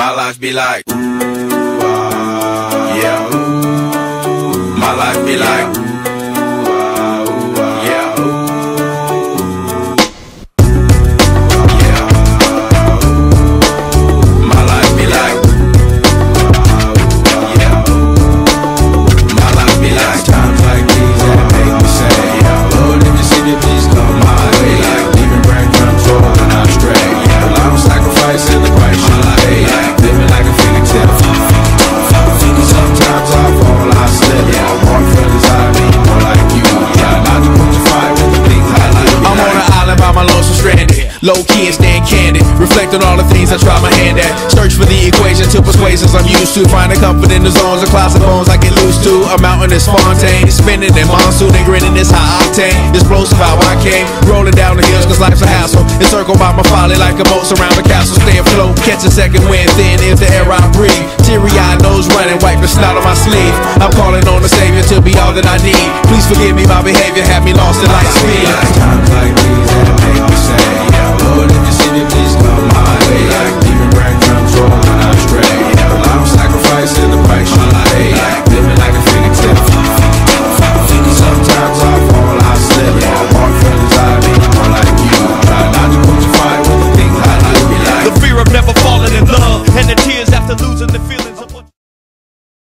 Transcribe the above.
My life be like, yeah. My life be like, yeah. Yeah. My life be like, yeah. My life be like times like these that make me say, yeah. Lord, if you see me, please come my way. Like leaving breadcrumbs rolling out straight. Yeah. A lot of sacrifice in the price you pay. Like living like a phoenix in a sometimes I fall, I slip. Yeah, I walk feelings out of me, more like you. Yeah, not to put the fire with the things I like. I'm on an island by my lonesome stranded, low key and staying candid, reflect on all the things I try my hand at. Search for the equation to persuasions I'm used to. Finding comfort in the zones of clouds and bones I get loose to. A mountain is Fontaine, spinning in monsoon and grinning is high octane. Explosive how I came, rolling down the hills cause life's a hassle. Encircled by my folly like a moat surround the castle. Stay afloat, catch a second wind, thin is the air I breathe. Teary-eyed nose running, wipe the snot on my sleeve. I'm calling on the Savior to be all that I need. Please forgive me, my behavior had me lost in light speed. Times like these